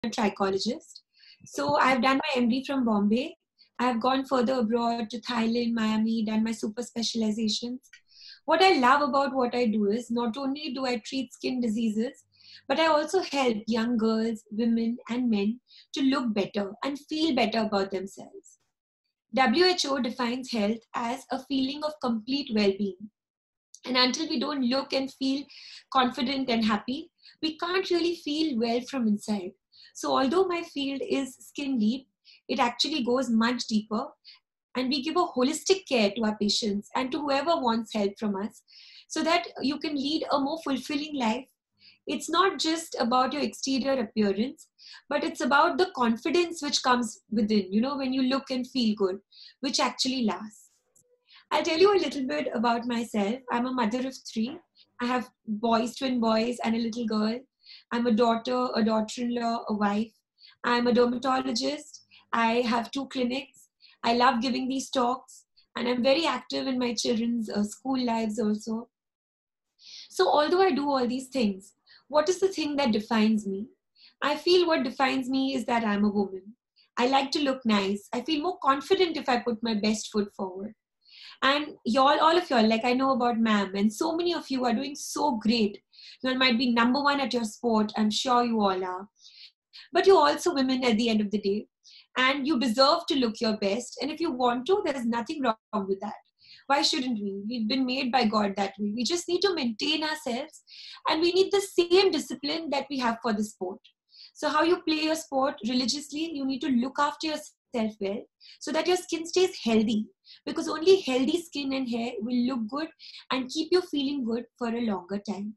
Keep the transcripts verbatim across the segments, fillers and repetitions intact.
a trichologist. So I've done my M D from Bombay. I've gone further abroad to Thailand, Miami, done my super specializations. What I love about what I do is not only do I treat skin diseases, but I also help young girls, women, and men to look better and feel better about themselves. W H O defines health as a feeling of complete well being. And until we don't look and feel confident and happy, we can't really feel well from inside. So, although my field is skin deep, it actually goes much deeper, and we give a holistic care to our patients and to whoever wants help from us so that you can lead a more fulfilling life. It's not just about your exterior appearance, but it's about the confidence which comes within, you know, when you look and feel good, which actually lasts. I'll tell you a little bit about myself. I'm a mother of three. I have boys, twin boys, and a little girl. I'm a daughter, a daughter in law, a wife. I'm a dermatologist. I have two clinics. I love giving these talks, and I'm very active in my children's uh, school lives also. So, although I do all these things, what is the thing that defines me? I feel what defines me is that I'm a woman. I like to look nice. I feel more confident if I put my best foot forward. And y'all, all of y'all, like I know about ma'am, and so many of you are doing so great. You all might be number one at your sport. I'm sure you all are. But you're also women at the end of the day. And you deserve to look your best. And if you want to, there's nothing wrong with that. Why shouldn't we? We've been made by God that way. We just need to maintain ourselves. And we need the same discipline that we have for the sport. So how you play your sport religiously, you need to look after yourself well so that your skin stays healthy, because only healthy skin and hair will look good and keep you feeling good for a longer time.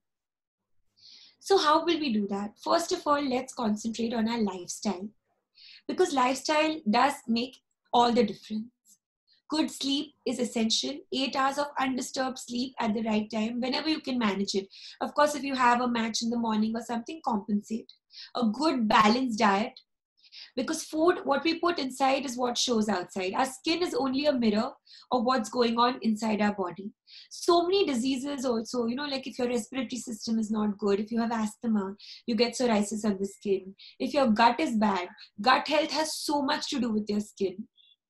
So how will we do that? First of all, let's concentrate on our lifestyle, because lifestyle does make all the difference. Good sleep is essential. Eight hours of undisturbed sleep at the right time, whenever you can manage it. Of course, if you have a match in the morning or something, compensate. A good balanced diet, because food, what we put inside is what shows outside. Our skin is only a mirror of what's going on inside our body. So many diseases also, you know, like if your respiratory system is not good, if you have asthma, you get psoriasis on the skin. If your gut is bad, gut health has so much to do with your skin.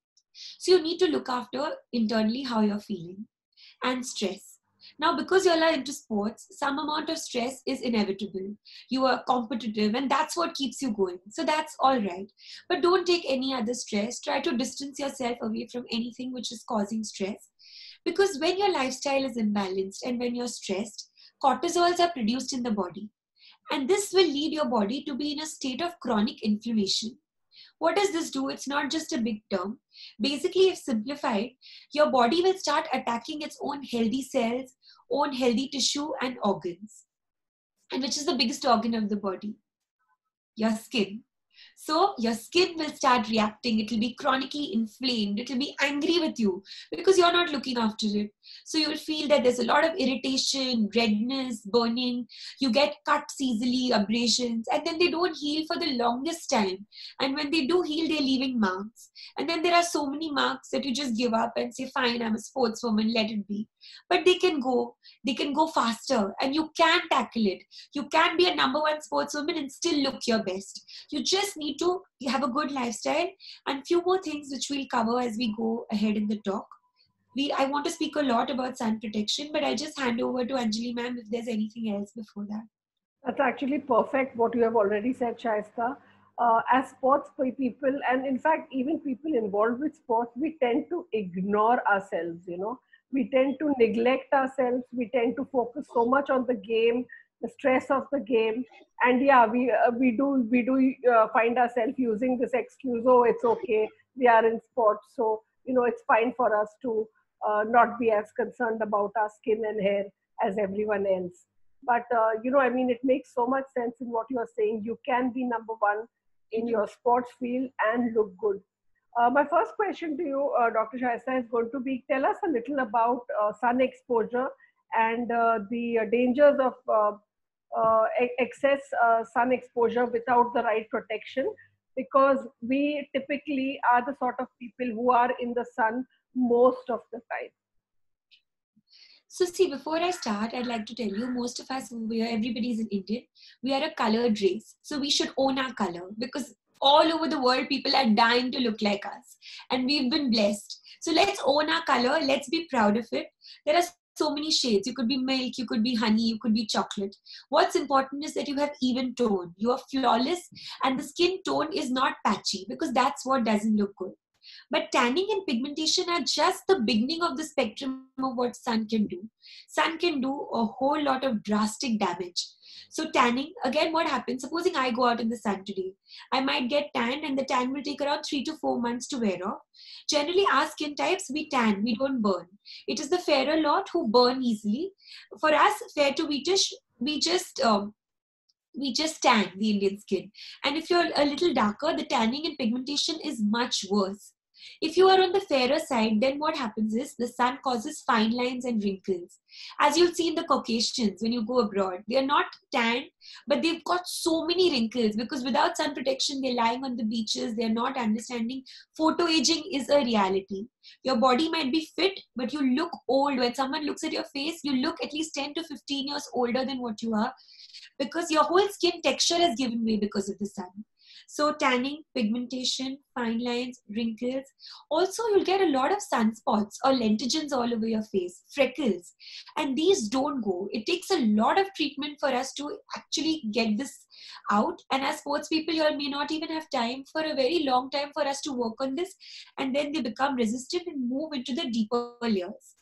So you need to look after internally how you're feeling. And stress. Now, because you all are into sports, some amount of stress is inevitable. You are competitive, and that's what keeps you going. So that's all right. But don't take any other stress. Try to distance yourself away from anything which is causing stress. Because when your lifestyle is imbalanced and when you're stressed, cortisols are produced in the body. And this will lead your body to be in a state of chronic inflammation. What does this do? It's not just a big term. Basically, if simplified, your body will start attacking its own healthy cells, own healthy tissue and organs. And which is the biggest organ of the body? Your skin. So your skin will start reacting. It will be chronically inflamed. It will be angry with you because you're not looking after it. So you'll feel that there's a lot of irritation, redness, burning. You get cuts easily, abrasions, and then they don't heal for the longest time. And when they do heal, they're leaving marks. And then there are so many marks that you just give up and say, fine, I'm a sportswoman, let it be. But they can go, they can go faster, and you can tackle it. You can be a number one sportswoman and still look your best. You just need to have a good lifestyle, and few more things which we'll cover as we go ahead in the talk. We, I want to speak a lot about sun protection, but I just hand over to Anjali ma'am if there's anything else before that. That's actually perfect what you have already said, Shaista. Uh, as sports people, and in fact, even people involved with sports, we tend to ignore ourselves, you know. We tend to neglect ourselves. We tend to focus so much on the game, the stress of the game. And yeah, we, uh, we do, we do uh, find ourselves using this excuse, oh, it's okay, we are in sports. So, you know, it's fine for us to uh, not be as concerned about our skin and hair as everyone else. But, uh, you know, I mean, it makes so much sense in what you're saying. You can be number one in your sports field and look good. Uh, my first question to you, uh, Doctor Shaista, is going to be, tell us a little about uh, sun exposure and uh, the uh, dangers of uh, uh, excess uh, sun exposure without the right protection, because we typically are the sort of people who are in the sun most of the time. So see, before I start, I'd like to tell you, most of us, we are, everybody's an Indian. We are a colored race. So we should own our color, because all over the world, people are dying to look like us. And we've been blessed. So let's own our color. Let's be proud of it. There are so many shades. You could be milk, you could be honey, you could be chocolate. What's important is that you have even tone. You are flawless, and the skin tone is not patchy, because that's what doesn't look good. But tanning and pigmentation are just the beginning of the spectrum of what sun can do. Sun can do a whole lot of drastic damage. So tanning, again, what happens? Supposing I go out in the sun today, I might get tanned, and the tan will take around three to four months to wear off. Generally, our skin types, we tan, we don't burn. It is the fairer lot who burn easily. For us, fair to wheatish, we just um, we just tan the Indian skin. And if you're a little darker, the tanning and pigmentation is much worse. If you are on the fairer side, then what happens is the sun causes fine lines and wrinkles. As you'll see in the Caucasians when you go abroad, they are not tanned, but they've got so many wrinkles, because without sun protection, they're lying on the beaches, they're not understanding photo aging is a reality. Your body might be fit, but you look old. When someone looks at your face, you look at least ten to fifteen years older than what you are, because your whole skin texture has given way because of the sun. So tanning, pigmentation, fine lines, wrinkles. Also, you'll get a lot of sunspots or lentigines all over your face, freckles. And these don't go. It takes a lot of treatment for us to actually get this out. And as sports people, you all may not even have time for a very long time for us to work on this. And then they become resistant and move into the deeper layers.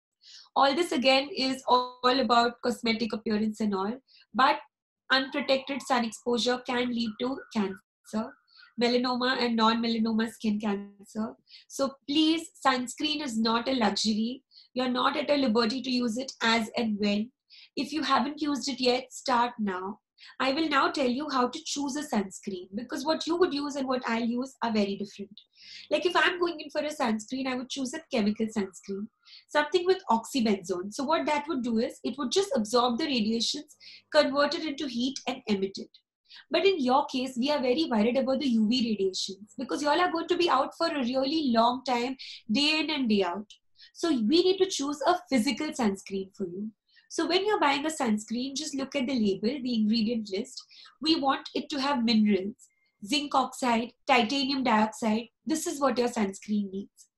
All this again is all about cosmetic appearance and all. But unprotected sun exposure can lead to cancer, melanoma and non-melanoma skin cancer. So please, sunscreen is not a luxury. You're not at a liberty to use it as and when. If you haven't used it yet, start now. I will now tell you how to choose a sunscreen, because what you would use and what I'll use are very different. Like if I'm going in for a sunscreen, I would choose a chemical sunscreen, something with oxybenzone. So what that would do is it would just absorb the radiations, convert it into heat and emit it. But in your case, we are very worried about the U V radiations, because you all are going to be out for a really long time, day in and day out. So we need to choose a physical sunscreen for you. So when you're buying a sunscreen, just look at the label, the ingredient list. We want it to have minerals, zinc oxide, titanium dioxide. This is what your sunscreen needs.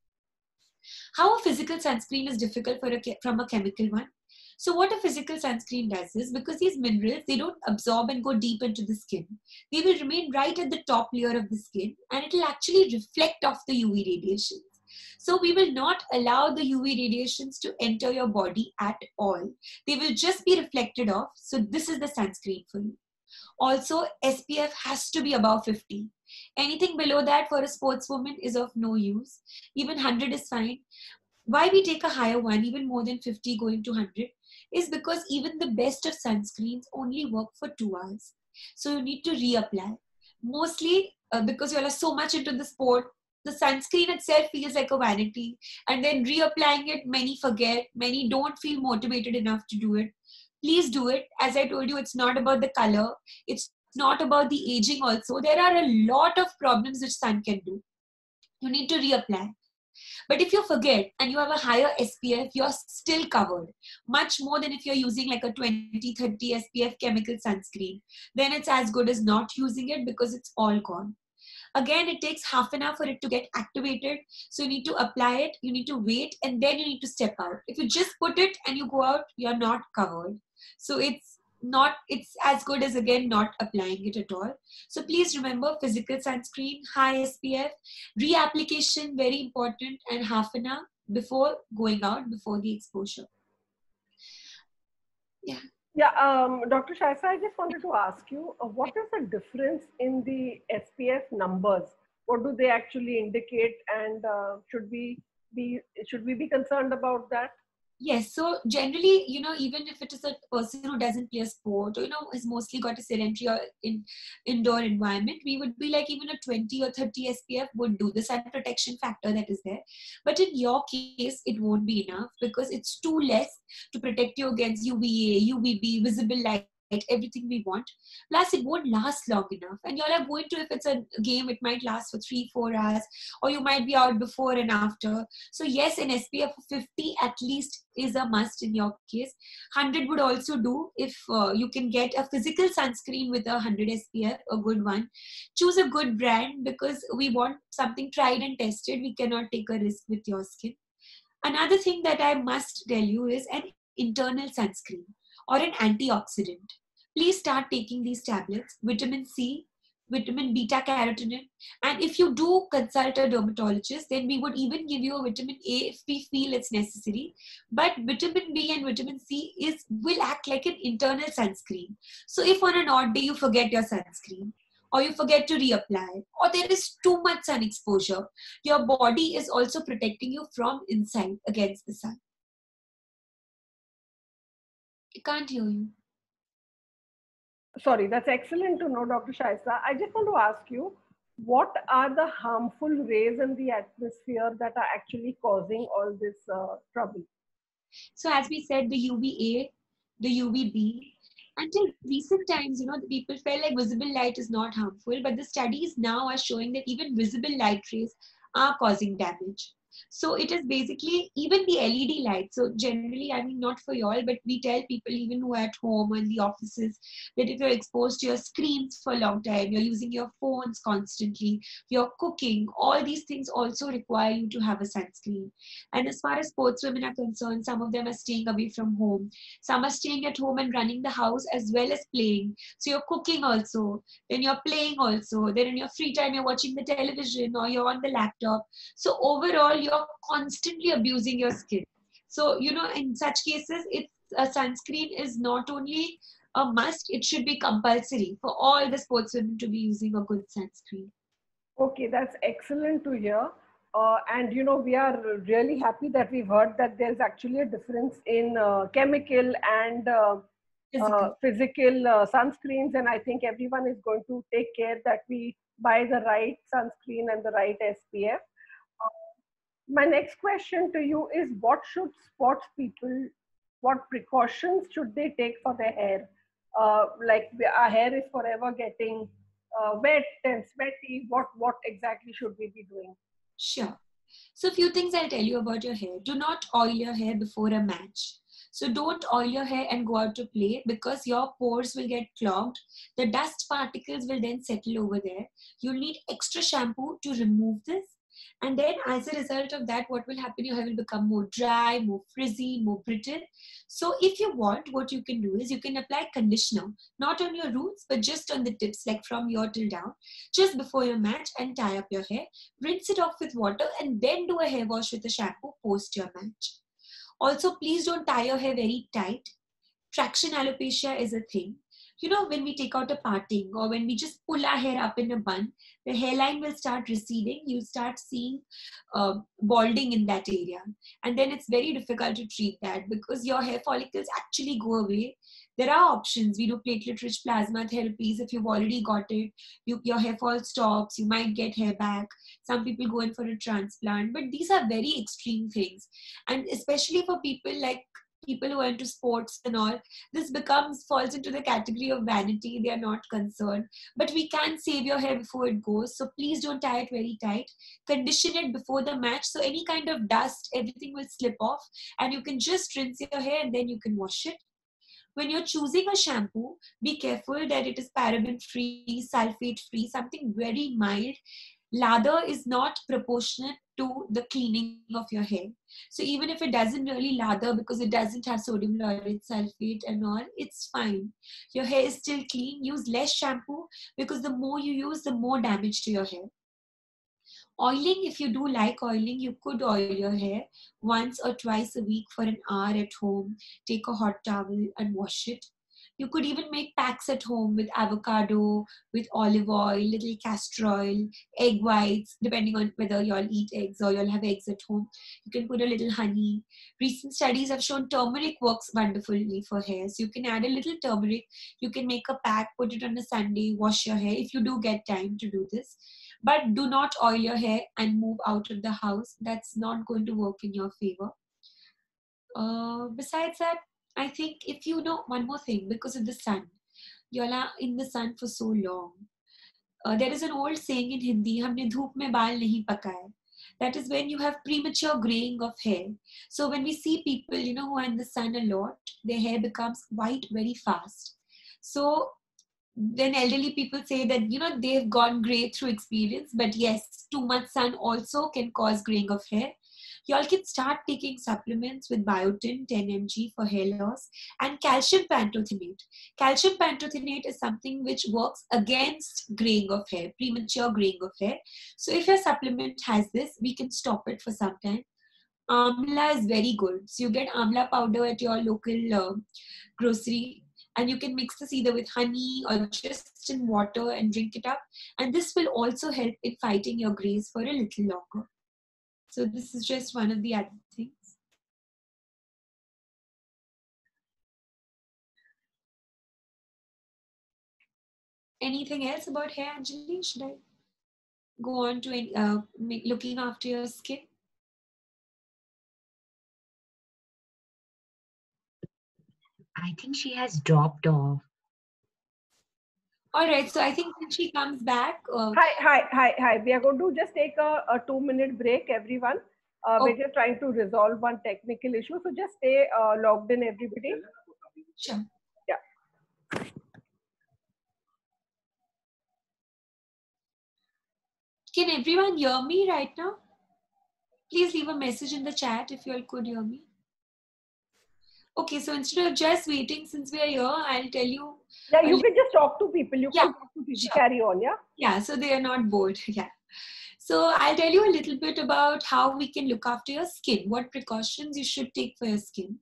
How a physical sunscreen is difficult for a, from a chemical one. So what a physical sunscreen does is, because these minerals, they don't absorb and go deep into the skin. They will remain right at the top layer of the skin, and it will actually reflect off the U V radiations. So we will not allow the U V radiations to enter your body at all. They will just be reflected off. So this is the sunscreen for you. Also, S P F has to be above fifty. Anything below that for a sportswoman is of no use. Even one hundred is fine. Why we take a higher one, even more than fifty going to one hundred, is because even the best of sunscreens only work for two hours. So you need to reapply. Mostly uh, because you all are so much into the sport, the sunscreen itself feels like a vanity. And then reapplying it, many forget. Many don't feel motivated enough to do it. Please do it. As I told you, it's not about the color. It's not about the aging also. There are a lot of problems which sun can do. You need to reapply. But if you forget and you have a higher S P F, you're still covered. Much more than if you're using like a twenty, thirty S P F chemical sunscreen. Then it's as good as not using it, because it's all gone. Again, it takes half an hour for it to get activated. So you need to apply it, you need to wait, and then you need to step out. If you just put it and you go out, you're not covered. So it's not, it's as good as, again, not applying it at all. So please remember, physical sunscreen, high S P F, reapplication, very important, and half an hour before going out, before the exposure. Yeah. Yeah, um, Doctor Shaista, I just wanted to ask you, uh, what is the difference in the S P F numbers? What do they actually indicate, and uh, should we be should we be concerned about that? Yes, so generally, you know, even if it is a person who doesn't play a sport, or, you know, has mostly got a sedentary or in indoor environment, we would be like even a twenty or thirty S P F would do, the sun protection factor that is there. But in your case, it won't be enough, because it's too less to protect you against U V A, U V B, visible light everything we want. Plus, it won't last long enough. And y'all are going to, if it's a game, it might last for three, four hours, or you might be out before and after. So yes, an S P F of fifty at least is a must in your case. one hundred would also do if uh, you can get a physical sunscreen with a one hundred S P F, a good one. Choose a good brand because we want something tried and tested. We cannot take a risk with your skin. Another thing that I must tell you is an internal sunscreen or an antioxidant. Please start taking these tablets, vitamin C, vitamin beta carotene. And if you do consult a dermatologist, then we would even give you a vitamin A if we feel it's necessary. But vitamin B and vitamin C is will act like an internal sunscreen. So if on an odd day you forget your sunscreen, or you forget to reapply, or there is too much sun exposure, your body is also protecting you from inside against the sun. I can't hear you. Sorry, that's excellent to know, Doctor Shaista. I just want to ask you, what are the harmful rays in the atmosphere that are actually causing all this uh, trouble? So as we said, the U V A, the U V B, until recent times, you know, the people felt like visible light is not harmful, but the studies now are showing that even visible light rays are causing damage. So it is basically even the L E D light. So generally, I mean, not for y'all, but we tell people even who are at home or in the offices that if you're exposed to your screens for a long time, you're using your phones constantly, you're cooking, all these things also require you to have a sunscreen. And as far as sportswomen are concerned, some of them are staying away from home. Some are staying at home and running the house as well as playing. So you're cooking also, then you're playing also, then in your free time, you're watching the television or you're on the laptop. So overall, you're constantly abusing your skin. So, you know, in such cases, it's a sunscreen is not only a must, it should be compulsory for all the sportswomen to be using a good sunscreen. Okay, that's excellent to hear. Uh, and you know, we are really happy that we've heard that there's actually a difference in uh, chemical and uh, Physical. uh, physical uh, sunscreens. And I think everyone is going to take care that we buy the right sunscreen and the right S P F. My next question to you is, what should sports people, what precautions should they take for their hair? Uh, like our hair is forever getting uh, wet and sweaty. What, what exactly should we be doing? Sure. So a few things I'll tell you about your hair. Do not oil your hair before a match. So don't oil your hair and go out to play because your pores will get clogged. The dust particles will then settle over there. You'll need extra shampoo to remove this. And then as a result of that, what will happen? Your hair will become more dry, more frizzy, more brittle. So if you want, what you can do is you can apply conditioner, not on your roots, but just on the tips, like from your till down, just before your match, and tie up your hair. Rinse it off with water and then do a hair wash with a shampoo post your match. Also, please don't tie your hair very tight. Traction alopecia is a thing. You know, when we take out a parting or when we just pull our hair up in a bun, the hairline will start receding. You start seeing uh, balding in that area. And then it's very difficult to treat that because your hair follicles actually go away. There are options. We do platelet-rich plasma therapies. If you've already got it, you, your hair fall stops. You might get hair back. Some people go in for a transplant. But these are very extreme things. And especially for people like people who are into sports and all, this becomes falls into the category of vanity. They are not concerned, but we can save your hair before it goes. So please don't tie it very tight. Condition it before the match, so any kind of dust, everything will slip off, and you can just rinse your hair and then you can wash it. When you're choosing a shampoo, be careful that it is paraben free, sulfate free, something very mild. Lather is not proportionate to the cleaning of your hair. So even if it doesn't really lather because it doesn't have sodium lauryl sulfate and all, it's fine. Your hair is still clean. Use less shampoo because the more you use, the more damage to your hair. Oiling, if you do like oiling, you could oil your hair once or twice a week for an hour at home. Take a hot towel and wash it. You could even make packs at home with avocado, with olive oil, little castor oil, egg whites, depending on whether you'll eat eggs or you'll have eggs at home. You can put a little honey. Recent studies have shown turmeric works wonderfully for hair. So you can add a little turmeric. You can make a pack, put it on a Sunday, wash your hair if you do get time to do this. But do not oil your hair and move out of the house. That's not going to work in your favor. Uh, besides that, I think if you know one more thing, because of the sun, you all are in the sun for so long. Uh, there is an old saying in Hindi, "हमने धूप में बाल नहीं पकाए." That is when you have premature graying of hair. So when we see people, you know, who are in the sun a lot, their hair becomes white very fast. So then elderly people say that, you know, they've gone gray through experience, but yes, too much sun also can cause graying of hair. Y'all can start taking supplements with biotin ten milligrams for hair loss and calcium pantothenate. Calcium pantothenate is something which works against graying of hair, premature graying of hair. So if your supplement has this, we can stop it for some time. Amla is very good. So you get amla powder at your local uh, grocery, and you can mix this either with honey or just in water and drink it up. And this will also help in fighting your grays for a little longer. So this is just one of the other things. Anything else about hair, Anjali? Should I go on to uh, looking after your skin? I think she has dropped off. All right, so I think when she comes back. Uh, hi, hi, hi, hi. We are going to just take a, a two minute break, everyone. Uh, oh. We're just trying to resolve one technical issue. So just stay uh, logged in, everybody. Sure. Yeah. Can everyone hear me right now? Please leave a message in the chat if you all could hear me. Okay, so instead of just waiting, since we are here, I'll tell you. Yeah, you can just talk to people. You yeah, can talk to people. Sure. Carry on, yeah? Yeah, so they are not bored. Yeah. So I'll tell you a little bit about how we can look after your skin, what precautions you should take for your skin,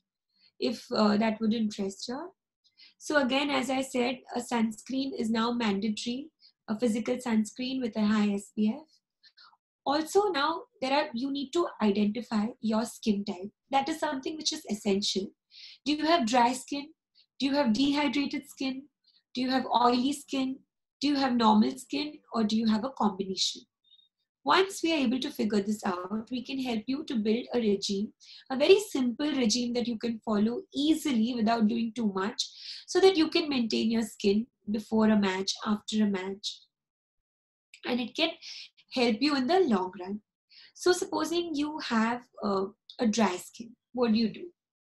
if uh, that would interest you. So again, as I said, a sunscreen is now mandatory, a physical sunscreen with a high S P F. Also now, there are you need to identify your skin type. That is something which is essential. Do you have dry skin? Do you have dehydrated skin? Do you have oily skin? Do you have normal skin? Or do you have a combination? Once we are able to figure this out, we can help you to build a regime, a very simple regime that you can follow easily without doing too much, so that you can maintain your skin before a match, after a match. And it can help you in the long run. So supposing you have uh, a dry skin, what do you do?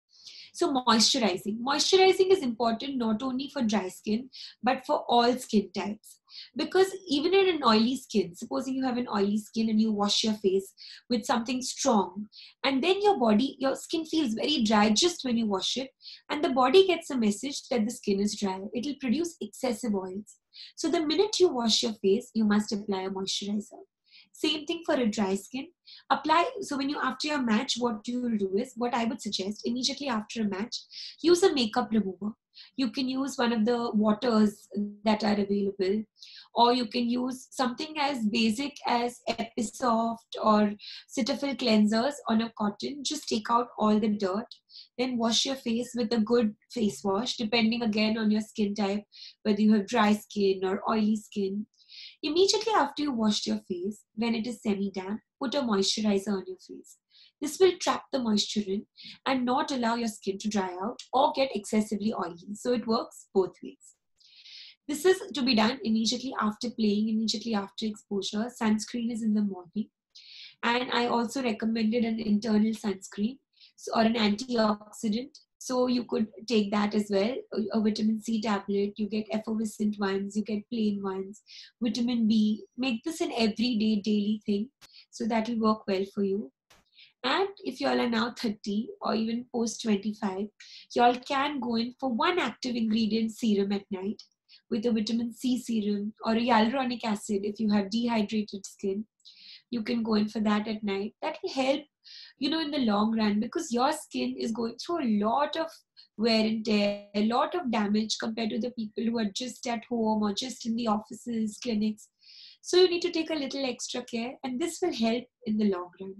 So moisturizing. Moisturizing is important not only for dry skin, but for all skin types. Because even in an oily skin, supposing you have an oily skin and you wash your face with something strong, and then your body, your skin feels very dry just when you wash it, and the body gets a message that the skin is dry. It will produce excessive oils. So the minute you wash your face, you must apply a moisturizer. Same thing for a dry skin. Apply, so when you, after your match, what you will do is, what I would suggest, immediately after a match, use a makeup remover. You can use one of the waters that are available, or you can use something as basic as Episoft or Cetaphil cleansers on a cotton. Just take out all the dirt, then wash your face with a good face wash, depending again on your skin type, whether you have dry skin or oily skin. Immediately after you washed your face, when it is semi-damp, put a moisturizer on your face. This will trap the moisture in and not allow your skin to dry out or get excessively oily. So it works both ways. This is to be done immediately after playing, immediately after exposure. Sunscreen is in the morning. And I also recommended an internal sunscreen or an antioxidant. So you could take that as well, a vitamin C tablet. You get effervescent ones, you get plain ones, vitamin B. Make this an everyday, daily thing. So that will work well for you. And if you all are now thirty or even post twenty-five, you all can go in for one active ingredient serum at night with a vitamin C serum or a hyaluronic acid if you have dehydrated skin. You can go in for that at night. That will help, you know, in the long run, because your skin is going through a lot of wear and tear, a lot of damage compared to the people who are just at home or just in the offices, clinics. So you need to take a little extra care, and this will help in the long run.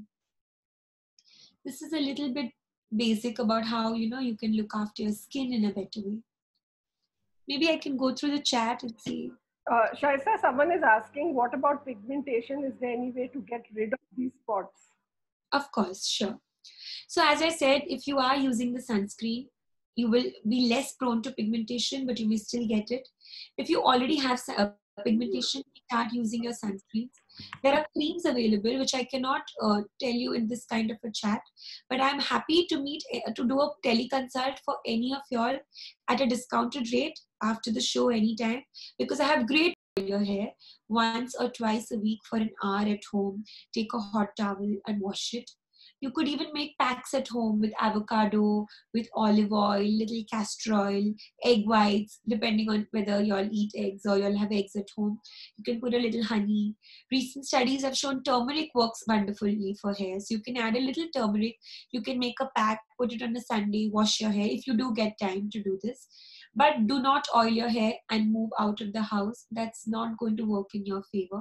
This is a little bit basic about how, you know, you can look after your skin in a better way. Maybe I can go through the chat and see. Uh, Shaista, someone is asking, what about pigmentation? Is there any way to get rid of these spots? Of course, sure. So as I said, if you are using the sunscreen, you will be less prone to pigmentation, but you may still get it. If you already have uh, pigmentation, start using your sunscreens. There are creams available, which I cannot uh, tell you in this kind of a chat, but I'm happy to meet, uh, to do a teleconsult for any of y'all at a discounted rate after the show anytime, because I have great your hair once or twice a week for an hour at home. Take a hot towel and wash it. You could even make packs at home with avocado, with olive oil, little castor oil, egg whites, depending on whether you all eat eggs or you all have eggs at home. You can put a little honey. Recent studies have shown turmeric works wonderfully for hair. So you can add a little turmeric. You can make a pack, put it on a Sunday, wash your hair if you do get time to do this. But do not oil your hair and move out of the house. That's not going to work in your favor.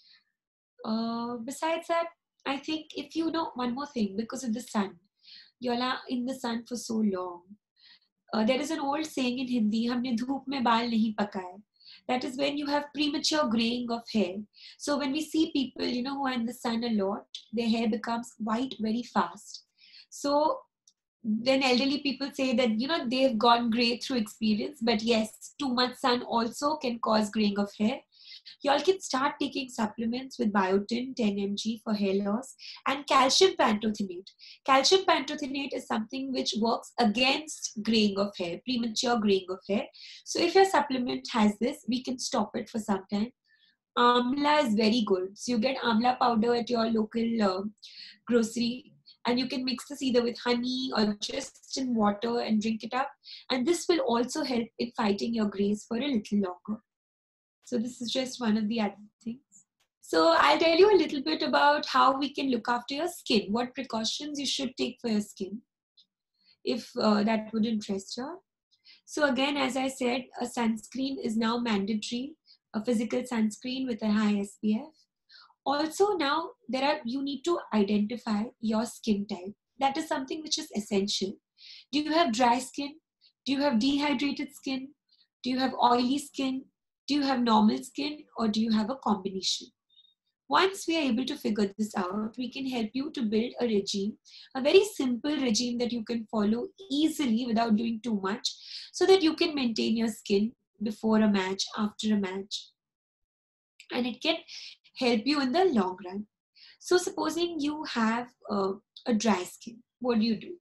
Uh, besides that, I think if you know one more thing, because of the sun, you're in the sun for so long. Uh, there is an old saying in Hindi, "Humne dhoop mein baal nahi pakaye." That is when you have premature graying of hair. So when we see people, you know, who are in the sun a lot, their hair becomes white very fast. So then elderly people say that, you know, they've gone gray through experience. But yes, too much sun also can cause graying of hair. Y'all can start taking supplements with biotin ten milligrams for hair loss and calcium pantothenate. Calcium pantothenate is something which works against graying of hair, premature graying of hair. So if your supplement has this, we can stop it for some time. Amla is very good. So you get amla powder at your local uh, grocery, and you can mix this either with honey or just in water and drink it up. And this will also help in fighting your grays for a little longer. So this is just one of the other things. So I'll tell you a little bit about how we can look after your skin, what precautions you should take for your skin, if uh, that would interest you. So again, as I said, a sunscreen is now mandatory, a physical sunscreen with a high S P F. Also now, there are you need to identify your skin type. That is something which is essential. Do you have dry skin? Do you have dehydrated skin? Do you have oily skin? Do you have normal skin, or do you have a combination? Once we are able to figure this out, we can help you to build a regime, a very simple regime that you can follow easily without doing too much, so that you can maintain your skin before a match, after a match. And it can help you in the long run. So supposing you have uh, a dry skin, what do you do?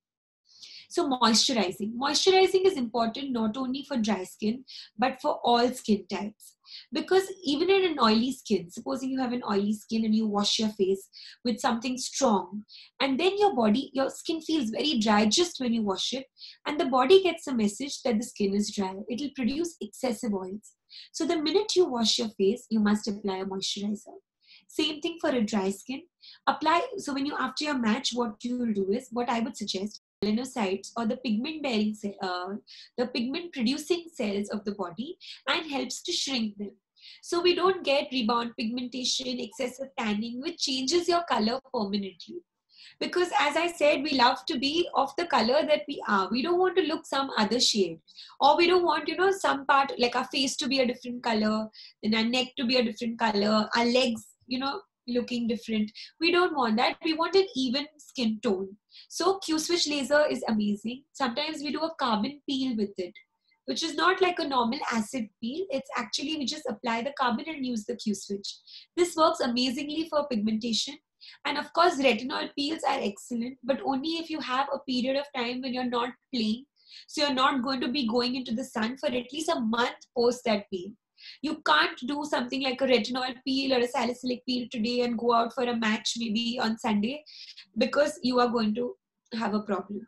So moisturizing. Moisturizing is important not only for dry skin, but for all skin types. Because even in an oily skin, supposing you have an oily skin and you wash your face with something strong, and then your body, your skin feels very dry just when you wash it, and the body gets a message that the skin is dry. It will produce excessive oils. So the minute you wash your face, you must apply a moisturizer. Same thing for a dry skin. Apply, so when you, after your match, what you will do is, what I would suggest, melanocytes or the pigment bearing, uh, the pigment producing cells of the body, and helps to shrink them. So we don't get rebound pigmentation, excessive tanning, which changes your color permanently. Because as I said, we love to be of the color that we are. We don't want to look some other shade. Or we don't want, you know, some part, like our face to be a different color, then our neck to be a different color, our legs, you know, looking different. We don't want that. We want an even skin tone. So Q-switch laser is amazing. Sometimes we do a carbon peel with it, which is not like a normal acid peel. It's actually, we just apply the carbon and use the Q-switch. This works amazingly for pigmentation. And of course, retinol peels are excellent, but only if you have a period of time when you're not playing. So you're not going to be going into the sun for at least a month post that peel. You can't do something like a retinol peel or a salicylic peel today and go out for a match maybe on Sunday, because you are going to have a problem.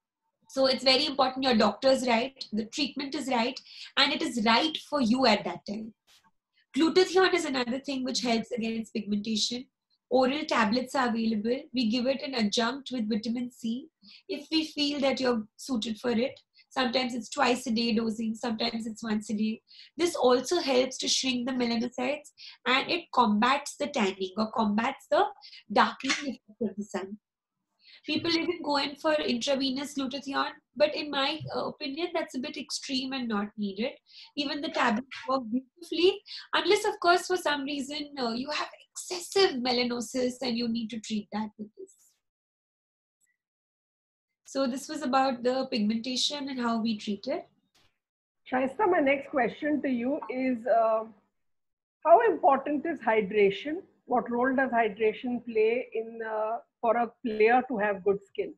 So it's very important your doctor is right, the treatment is right, and it is right for you at that time. Glutathione is another thing which helps against pigmentation. Oral tablets are available. We give it an adjunct with vitamin C if we feel that you're suited for it. Sometimes it's twice a day dosing, sometimes it's once a day. This also helps to shrink the melanocytes, and it combats the tanning or combats the darkening effect of the sun. People even go in for intravenous glutathione, but in my uh, opinion, that's a bit extreme and not needed. Even the tablets work beautifully, unless, of course, for some reason uh, you have excessive melanosis and you need to treat that with this. So this was about the pigmentation and how we treat it. Shaista, my next question to you is, uh, how important is hydration? What role does hydration play in uh, for a player to have good skin?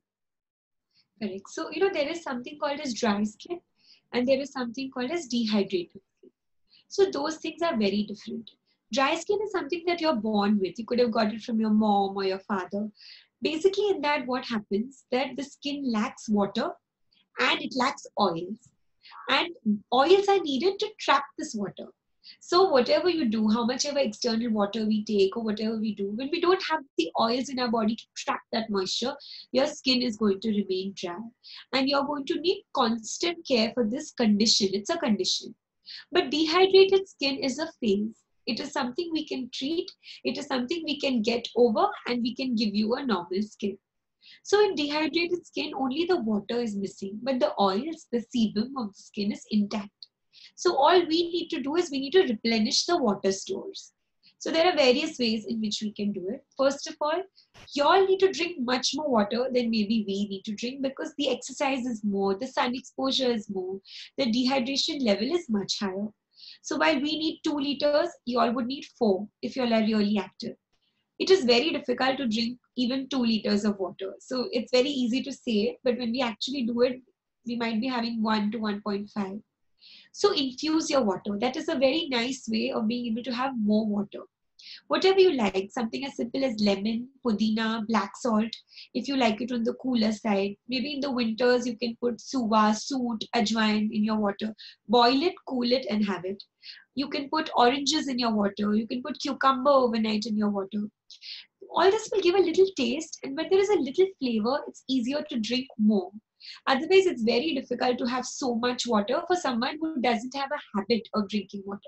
Correct. So, you know, there is something called as dry skin and there is something called as dehydrated skin. So those things are very different. Dry skin is something that you're born with. You could have got it from your mom or your father. Basically, in that, what happens that the skin lacks water and it lacks oils. And oils are needed to trap this water. So whatever you do, how much ever external water we take or whatever we do, when we don't have the oils in our body to trap that moisture, your skin is going to remain dry. And you're going to need constant care for this condition. It's a condition. But dehydrated skin is a phase. It is something we can treat. It is something we can get over and we can give you a normal skin. So in dehydrated skin, only the water is missing, but the oils, the sebum of the skin is intact. So all we need to do is we need to replenish the water stores. So there are various ways in which we can do it. First of all, you all need to drink much more water than maybe we need to drink because the exercise is more, the sun exposure is more, the dehydration level is much higher. So while we need two liters, you all would need four if you all are really active. It is very difficult to drink even two liters of water. So it's very easy to say it, but when we actually do it, we might be having one to one point five. So infuse your water. That is a very nice way of being able to have more water. Whatever you like, something as simple as lemon, pudina, black salt, if you like it on the cooler side. Maybe in the winters, you can put suva, soot, ajwain in your water. Boil it, cool it, and have it. You can put oranges in your water. You can put cucumber overnight in your water. All this will give a little taste, and when there is a little flavor, it's easier to drink more. Otherwise, it's very difficult to have so much water for someone who doesn't have a habit of drinking water.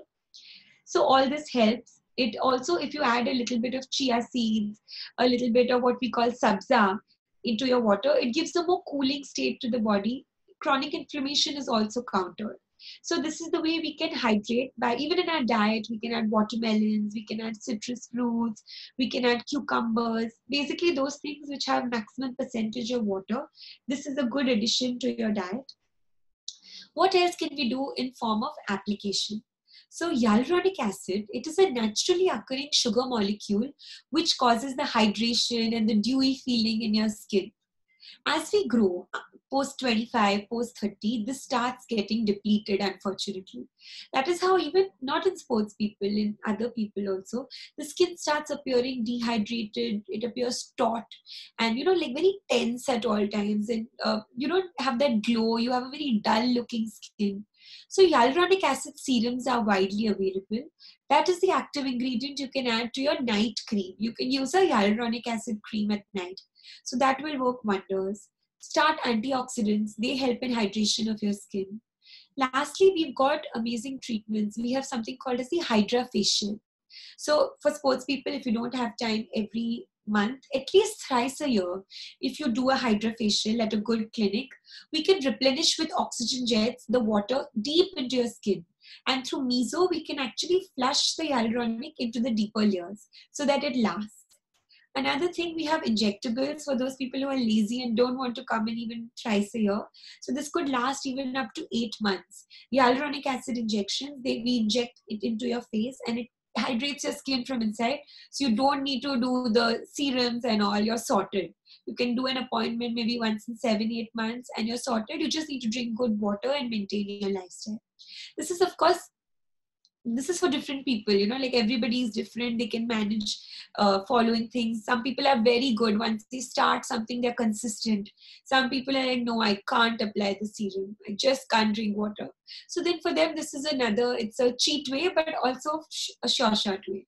So all this helps. It also, if you add a little bit of chia seeds, a little bit of what we call sabza into your water, it gives a more cooling state to the body. Chronic inflammation is also countered. So this is the way we can hydrate by, even in our diet, we can add watermelons, we can add citrus fruits, we can add cucumbers, basically those things which have maximum percentage of water. This is a good addition to your diet. What else can we do in form of application? So hyaluronic acid, it is a naturally occurring sugar molecule which causes the hydration and the dewy feeling in your skin. As we grow, post twenty-five, post thirty, this starts getting depleted, unfortunately. That is how, even not in sports people, in other people also, the skin starts appearing dehydrated, it appears taut, and you know, like very tense at all times, and uh, you don't have that glow, you have a very dull looking skin. So hyaluronic acid serums are widely available. That is the active ingredient you can add to your night cream. You can use a hyaluronic acid cream at night. So that will work wonders. Start antioxidants. They help in hydration of your skin. Lastly, we've got amazing treatments. We have something called as the Hydra Facial. So for sports people, if you don't have time every month, at least thrice a year, if you do a Hydra Facial at a good clinic, we can replenish with oxygen jets the water deep into your skin. And through meso, we can actually flush the hyaluronic into the deeper layers so that it lasts. Another thing, we have injectables for those people who are lazy and don't want to come in even thrice a year. So this could last even up to eight months. Hyaluronic acid injections, they we inject it into your face and it hydrates your skin from inside. So you don't need to do the serums and all, you're sorted. You can do an appointment maybe once in seven, eight months and you're sorted. You just need to drink good water and maintain your lifestyle. This is, of course, this is for different people, you know, like everybody is different. They can manage uh, following things. Some people are very good. Once they start something, they're consistent. Some people are like, no, I can't apply the serum. I just can't drink water. So then for them, this is another, it's a cheat way, but also a sure shot way.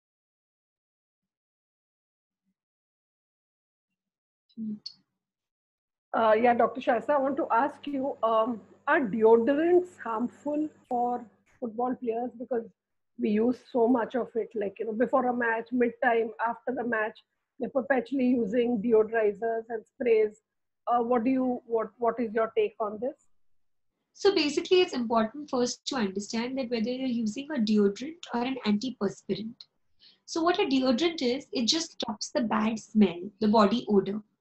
Uh, yeah, Doctor Shaista, I want to ask you, um, are deodorants harmful for football players? Because we use so much of it, like, you know, before a match, mid-time, after the match, they're perpetually using deodorizers and sprays. Uh, what do you, what, what is your take on this? So basically, it's important first to understand that whether you're using a deodorant or an antiperspirant. So what a deodorant is, it just stops the bad smell, the body odor.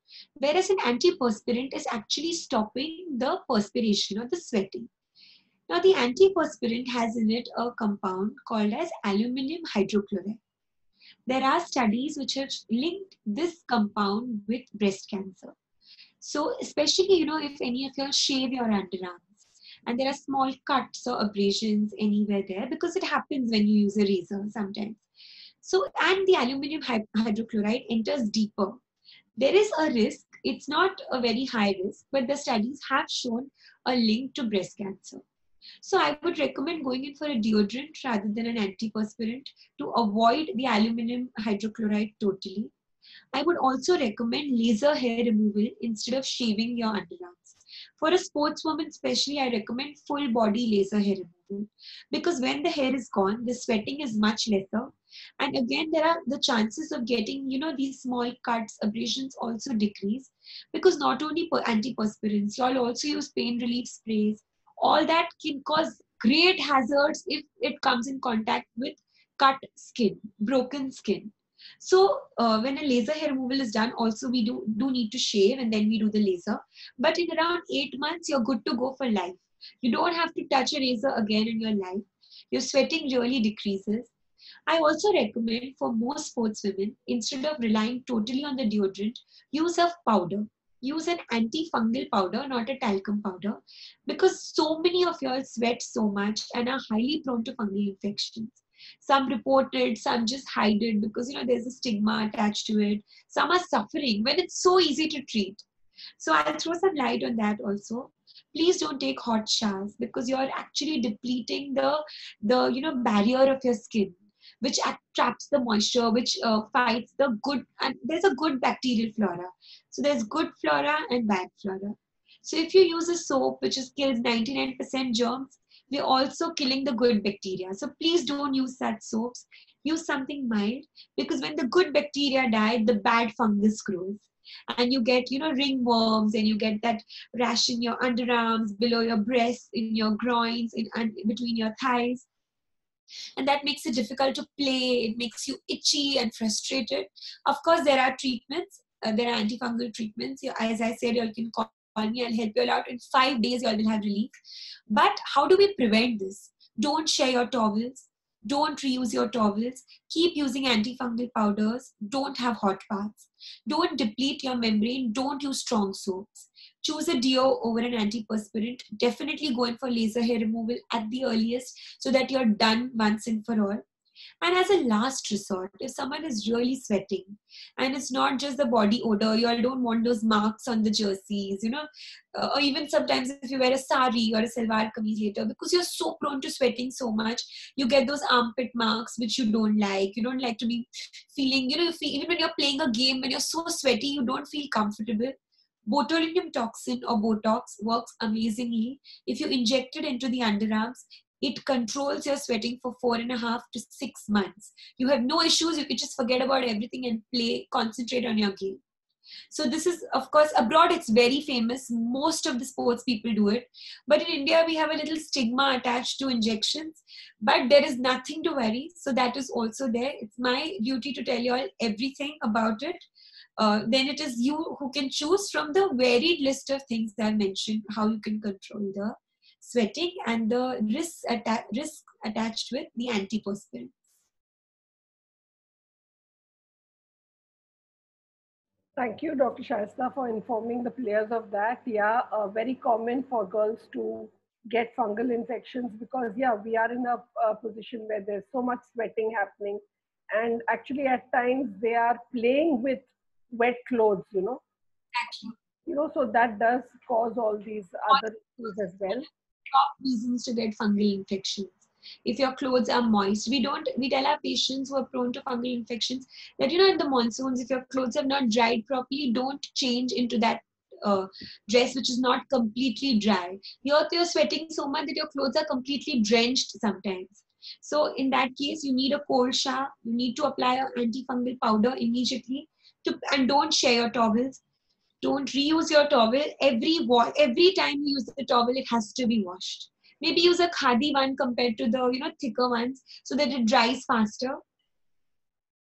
Whereas an antiperspirant is actually stopping the perspiration or the sweating. Now, the antiperspirant has in it a compound called as aluminum hydrochloride. There are studies which have linked this compound with breast cancer. So, especially, you know, if any of you shave your underarms and there are small cuts or abrasions anywhere there, because it happens when you use a razor sometimes. So, and the aluminum hydrochloride enters deeper. There is a risk, it's not a very high risk, but the studies have shown a link to breast cancer. So I would recommend going in for a deodorant rather than an antiperspirant to avoid the aluminum hydrochloride totally. I would also recommend laser hair removal instead of shaving your underarms. For a sportswoman especially, I recommend full body laser hair removal because when the hair is gone, the sweating is much lesser. And again, there are the chances of getting, you know, these small cuts, abrasions also decrease because not only antiperspirants, you all also use pain relief sprays. All that can cause great hazards if it comes in contact with cut skin, broken skin. So uh, when a laser hair removal is done, also we do, do need to shave and then we do the laser. But in around eight months, you're good to go for life. You don't have to touch a razor again in your life. Your sweating really decreases. I also recommend for most sportswomen, instead of relying totally on the deodorant, use of powder. Use an antifungal powder, not a talcum powder, because so many of y'all sweat so much and are highly prone to fungal infections. Some report it, some just hide it because you know there's a stigma attached to it. Some are suffering when it's so easy to treat. So I'll throw some light on that also. Please don't take hot showers because you're actually depleting the the you know barrier of your skin, which traps the moisture, which uh, fights the good, and there's a good bacterial flora. So there's good flora and bad flora. So if you use a soap which is kills ninety-nine percent germs, we're also killing the good bacteria. So please don't use such soaps. Use something mild because when the good bacteria die, the bad fungus grows. And you get, you know, ringworms and you get that rash in your underarms, below your breasts, in your groins, in, and between your thighs. And that makes it difficult to play. It makes you itchy and frustrated. Of course, there are treatments. Uh, there are antifungal treatments. You, as I said, you can call me. I'll help you all out. In five days, you all will have relief. But how do we prevent this? Don't share your towels. Don't reuse your towels. Keep using antifungal powders. Don't have hot baths. Don't deplete your membrane. Don't use strong soaps. Choose a deo over an antiperspirant. Definitely go in for laser hair removal at the earliest so that you're done once and for all. And as a last resort, if someone is really sweating and it's not just the body odor, you all don't want those marks on the jerseys, you know, uh, or even sometimes if you wear a sari or a salwar kameez later, because you're so prone to sweating so much, you get those armpit marks which you don't like. You don't like to be feeling, you know, you feel, even when you're playing a game, when you're so sweaty, you don't feel comfortable. Botulinum toxin or Botox works amazingly. If you inject it into the underarms, it controls your sweating for four and a half to six months. You have no issues. You can just forget about everything and play, concentrate on your game. So this is, of course, abroad it's very famous. Most of the sports people do it. But in India, we have a little stigma attached to injections. But there is nothing to worry. So that is also there. It's my duty to tell you all everything about it. Uh, then it is you who can choose from the varied list of things that I mentioned, how you can control the sweating and the risks, atta- risk attached with the antiperspirant. Thank you, Doctor Shaista, for informing the players of that. Yeah, uh, very common for girls to get fungal infections because, yeah, we are in a, a position where there's so much sweating happening. And actually, at times, they are playing with wet clothes, you know. Actually. You know, so that does cause all these other issues as well. Top reasons to get fungal infections. If your clothes are moist, we don't, we tell our patients who are prone to fungal infections that, you know, in the monsoons, if your clothes have not dried properly, don't change into that uh, dress which is not completely dry. You're, you're sweating so much that your clothes are completely drenched sometimes. So in that case, you need a cold shower. You need to apply an antifungal powder immediately to, and don't share your towels. Don't reuse your towel. Every wa- every time you use the towel, it has to be washed. Maybe use a khadi one compared to the you know thicker ones so that it dries faster.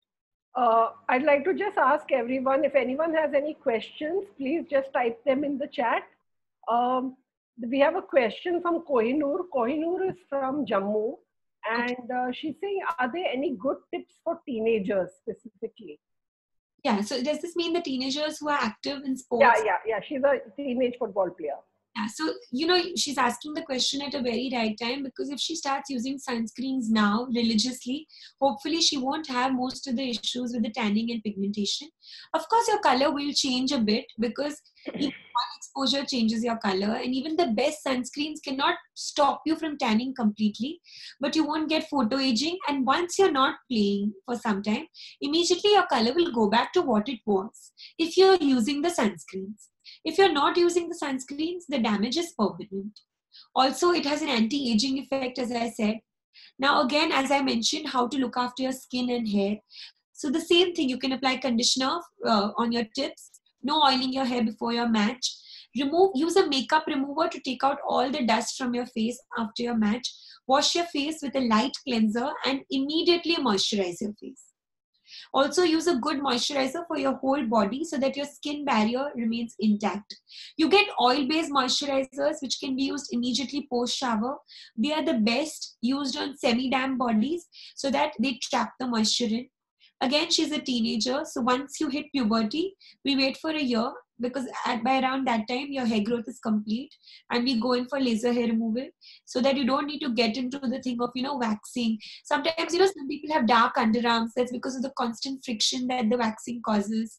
Uh, I'd like to just ask everyone, if anyone has any questions, please just type them in the chat. Um, we have a question from Kohinoor. Kohinoor is from Jammu, Okay. and uh, she's saying, are there any good tips for teenagers specifically? Yeah. So does this mean the teenagers who are active in Yeah, sports? yeah, yeah. She's a teenage football player. Yeah, so you know she's asking the question at a very right time, because if she starts using sunscreens now religiously, hopefully she won't have most of the issues with the tanning and pigmentation. Of course, your color will change a bit, because even one exposure changes your color, and even the best sunscreens cannot stop you from tanning completely, but you won't get photo aging. And once you're not playing for some time, immediately your color will go back to what it was if you're using the sunscreens. If you're not using the sunscreens, the damage is permanent. Also, it has an anti-aging effect, as I said. Now, again, as I mentioned, how to look after your skin and hair. So the same thing, you can apply conditioner uh, on your tips. No oiling your hair before your match. Remove, use a makeup remover to take out all the dust from your face after your match. Wash your face with a light cleanser and immediately moisturize your face. Also, use a good moisturizer for your whole body so that your skin barrier remains intact. You get oil-based moisturizers which can be used immediately post-shower. They are the best, used on semi-damp bodies so that they trap the moisture in. Again, she's a teenager, so once you hit puberty, we wait for a year, because at by around that time your hair growth is complete, and we go in for laser hair removal, so that you don't need to get into the thing of, you know, waxing. Sometimes, you know, some people have dark underarms. That's because of the constant friction that the waxing causes.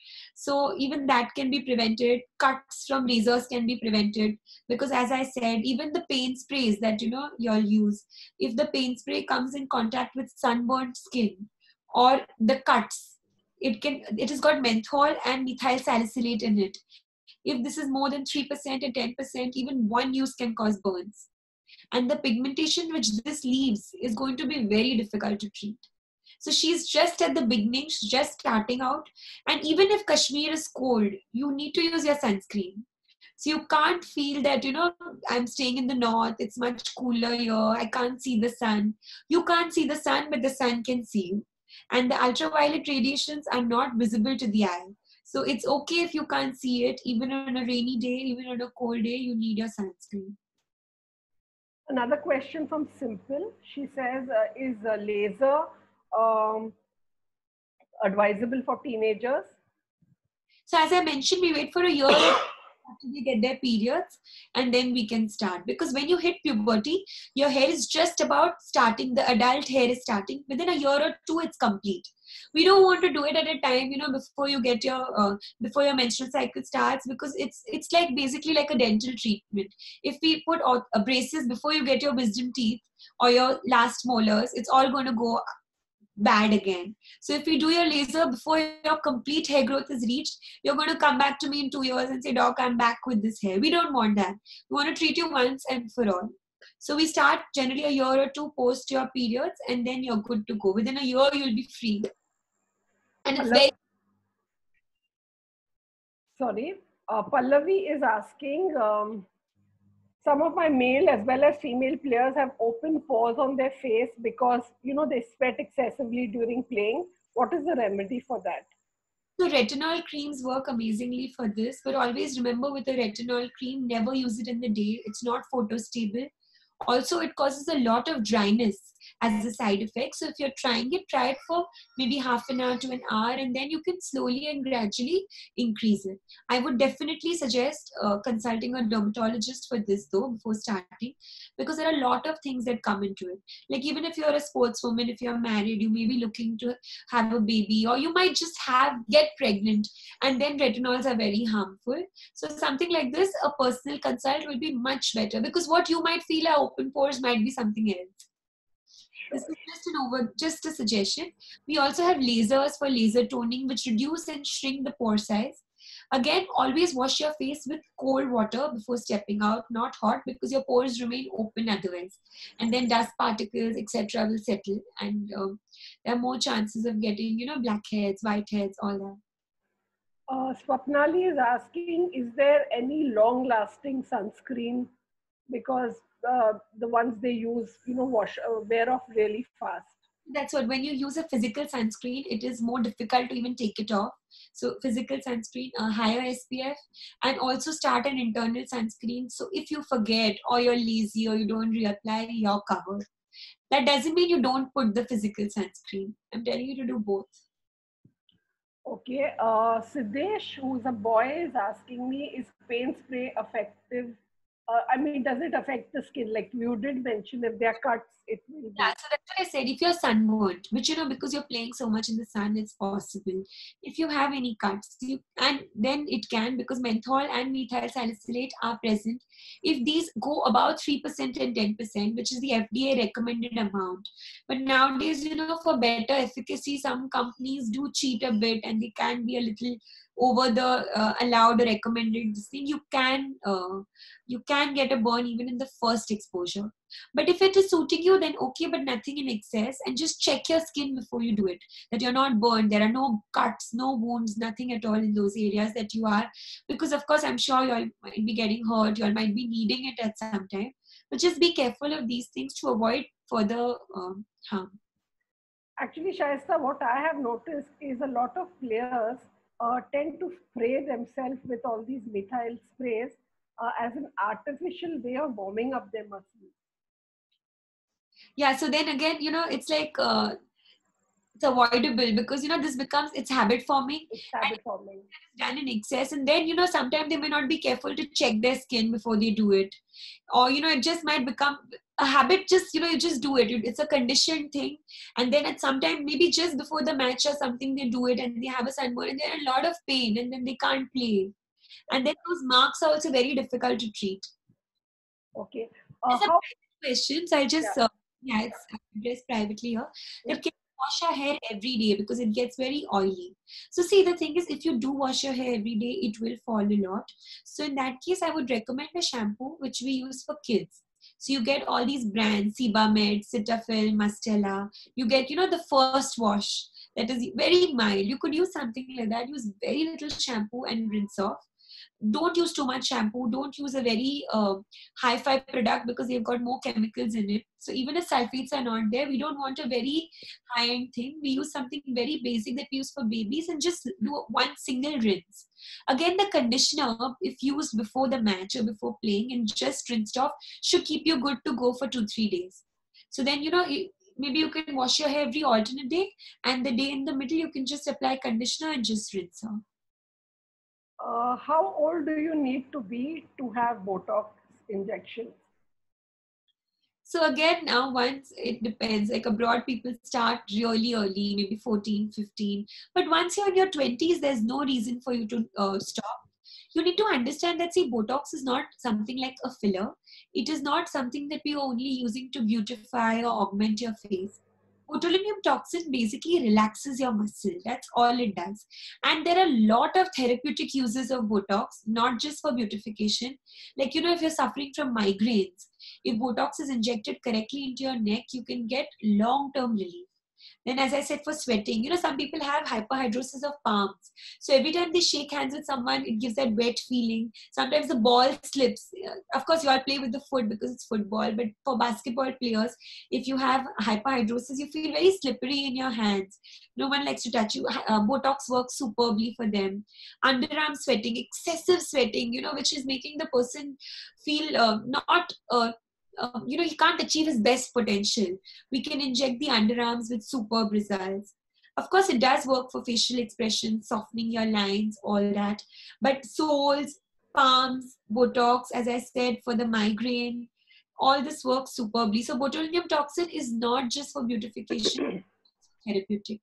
So even that can be prevented. Cuts from lasers can be prevented, because as I said, even the paint sprays that, you know, you'll use, if the paint spray comes in contact with sunburnt skin or the cuts, it can it has got menthol and methyl salicylate in it. If this is more than three percent and ten percent, even one use can cause burns. And the pigmentation which this leaves is going to be very difficult to treat. So she's just at the beginning, she's just starting out. And even if Kashmir is cold, you need to use your sunscreen. So you can't feel that, you know, I'm staying in the north, it's much cooler here, I can't see the sun. You can't see the sun, but the sun can see you. And the ultraviolet radiations are not visible to the eye. So it's okay if you can't see it, even on a rainy day, even on a cold day, you need your sunscreen. Another question from Simple. She says, uh, is uh, laser um, advisable for teenagers? So as I mentioned, we wait for a year after they get their periods, and then we can start. Because when you hit puberty, your hair is just about starting, the adult hair is starting. Within a year or two, it's complete. We don't want to do it at a time, you know, before you get your uh, before your menstrual cycle starts, because it's it's like basically like a dental treatment. If we put all, uh, braces before you get your wisdom teeth or your last molars, it's all going to go bad again. So if we do your laser before your complete hair growth is reached, you're going to come back to me in two years and say, Doc, I'm back with this hair. We don't want that. We want to treat you once and for all. So we start generally a year or two post your periods, and then you're good to go. Within a year, you'll be free. And it's very... Sorry, uh, Pallavi is asking, um, some of my male as well as female players have open pores on their face because, you know, they sweat excessively during playing. What is the remedy for that? So retinol creams work amazingly for this, but always remember, with a retinol cream, never use it in the day. It's not photostable. Also, it causes a lot of dryness as a side effect. So if you're trying it, try it for maybe half an hour to an hour, and then you can slowly and gradually increase it. I would definitely suggest uh, consulting a dermatologist for this though before starting, because there are a lot of things that come into it. Like, even if you're a sportswoman, if you're married, you may be looking to have a baby, or you might just have get pregnant, and then retinols are very harmful. So something like this, a personal consult will be much better, because what you might feel are open pores might be something else. Sure. This is just an over, just a suggestion. We also have lasers for laser toning, which reduce and shrink the pore size. Again, always wash your face with cold water before stepping out, not hot, because your pores remain open otherwise. And then dust particles, et cetera will settle, and um, there are more chances of getting, you know, blackheads, whiteheads, all that. Uh, Swapnali is asking, is there any long-lasting sunscreen? Because uh, the ones they use, you know, wash uh, wear off really fast. That's what, when you use a physical sunscreen, it is more difficult to even take it off. So physical sunscreen, a higher S P F, and also start an internal sunscreen. So if you forget or you're lazy or you don't reapply, you're covered. That doesn't mean you don't put the physical sunscreen. I'm telling you to do both. Okay, uh, Siddesh, who's a boy, is asking me, is paint spray effective? Uh, I mean, does it affect the skin? Like you did mention, if there are cuts, it will Yeah, be. so that's what I said. If you're sunburned, which you know, because you're playing so much in the sun, it's possible. If you have any cuts, you and then it can, because menthol and methyl salicylate are present. If these go about three percent and ten percent, which is the F D A recommended amount, but nowadays, you know, for better efficacy, some companies do cheat a bit and they can be a little over the uh, allowed or recommended this thing. You can uh, you can get a burn even in the first exposure. But if it is suiting you, then okay, but nothing in excess. And just check your skin before you do it, that you're not burned. There are no cuts, no wounds, nothing at all in those areas that you are. Because, of course, I'm sure you all might be getting hurt, you all might be needing it at some time. But just be careful of these things to avoid further um, harm. Actually, Shaista, what I have noticed is a lot of players uh, tend to spray themselves with all these methyl sprays uh, as an artificial way of warming up their muscles. Yeah, so then again, you know, it's like uh, it's avoidable, because you know this becomes, it's habit forming. It's habit forming. Done in excess, and then you know sometimes they may not be careful to check their skin before they do it, or you know it just might become a habit. Just you know you just do it. It's a conditioned thing, and then at some time, maybe just before the match or something, they do it and they have a sunburn and they're in a lot of pain, and then they can't play, and then those marks are also very difficult to treat. Okay. Uh, There's a how? question, so I'll just Yeah. uh, yeah, it's addressed privately here. Yeah. That can we wash our hair every day because it gets very oily. So see, the thing is, if you do wash your hair every day, it will fall a lot. So in that case, I would recommend a shampoo which we use for kids. So you get all these brands, Sebamed, Cetaphil, Mustela. You get, you know, the first wash that is very mild. You could use something like that. Use very little shampoo and rinse off. Don't use too much shampoo. Don't use a very uh, hi-fi product because they've got more chemicals in it. So even if sulfates are not there, we don't want a very high-end thing. We use something very basic that we use for babies, and just do one single rinse. Again, the conditioner, if used before the match or before playing and just rinsed off, should keep you good to go for two, three days. So then, you know, maybe you can wash your hair every alternate day, and the day in the middle, you can just apply conditioner and just rinse off. Uh, how old do you need to be to have Botox injections? So again, now once it depends, like abroad people start really early, maybe fourteen, fifteen. But once you're in your twenties, there's no reason for you to uh, stop. You need to understand that, see, Botox is not something like a filler. It is not something that we are only using to beautify or augment your face. Botulinum toxin basically relaxes your muscle. That's all it does. And there are a lot of therapeutic uses of Botox, not just for beautification. Like, you know, if you're suffering from migraines, if Botox is injected correctly into your neck, you can get long-term relief. Then, as I said, for sweating, you know, some people have hyperhidrosis of palms. So every time they shake hands with someone, it gives that wet feeling. Sometimes the ball slips. Of course, you all play with the foot because it's football. But for basketball players, if you have hyperhidrosis, you feel very slippery in your hands. No one likes to touch you. Uh, Botox works superbly for them. Underarm sweating, excessive sweating, you know, which is making the person feel uh, not... Uh, um, you know, he can't achieve his best potential. We can inject the underarms with superb results. Of course, it does work for facial expression, softening your lines, all that. But soles, palms, Botox, as I said, for the migraine, all this works superbly. So botulinum toxin is not just for beautification, it's therapeutic.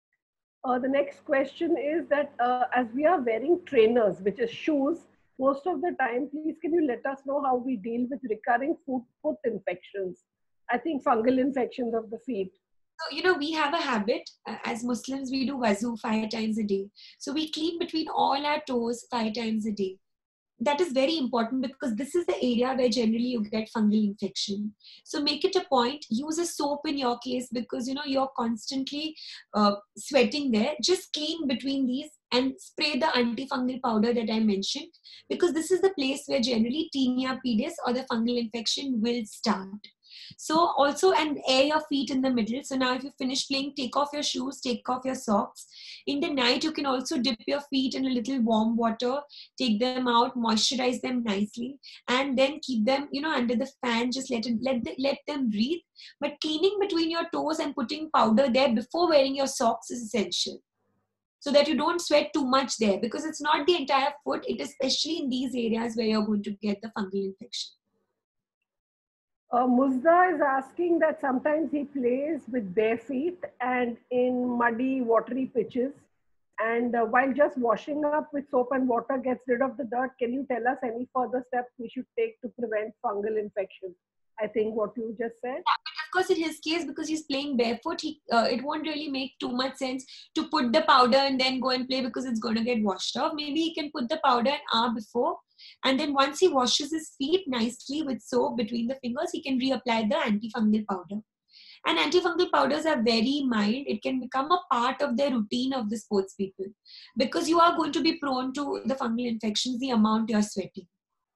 Uh, the next question is that uh, as we are wearing trainers, which is shoes, most of the time, please can you let us know how we deal with recurring foot, foot infections? I think fungal infections of the feet. So, you know, we have a habit uh, as Muslims, we do wuzu five times a day. So we clean between all our toes five times a day. That is very important because this is the area where generally you get fungal infection. So make it a point, use a soap in your case because you know you're constantly uh, sweating there. Just clean between these and spray the antifungal powder that I mentioned, because this is the place where generally tinea pedis or the fungal infection will start. So also, and air your feet in the middle. So now if you finish playing, take off your shoes, take off your socks. In the night, you can also dip your feet in a little warm water, take them out, moisturize them nicely, and then keep them, you know, under the fan. Just let it, let the, let them breathe. But cleaning between your toes and putting powder there before wearing your socks is essential, so that you don't sweat too much there, because it's not the entire foot. It is especially in these areas where you're going to get the fungal infection. Uh, Muzda is asking that sometimes he plays with bare feet and in muddy, watery pitches. And uh, while just washing up with soap and water gets rid of the dirt, can you tell us any further steps we should take to prevent fungal infections? I think what you just said. Yeah, but of course, in his case, because he's playing barefoot, he uh, it won't really make too much sense to put the powder and then go and play, because it's going to get washed off. Maybe he can put the powder an hour before, and then once he washes his feet nicely with soap between the fingers, he can reapply the antifungal powder. And antifungal powders are very mild. It can become a part of the routine of the sports people, because you are going to be prone to the fungal infections the amount you're sweating.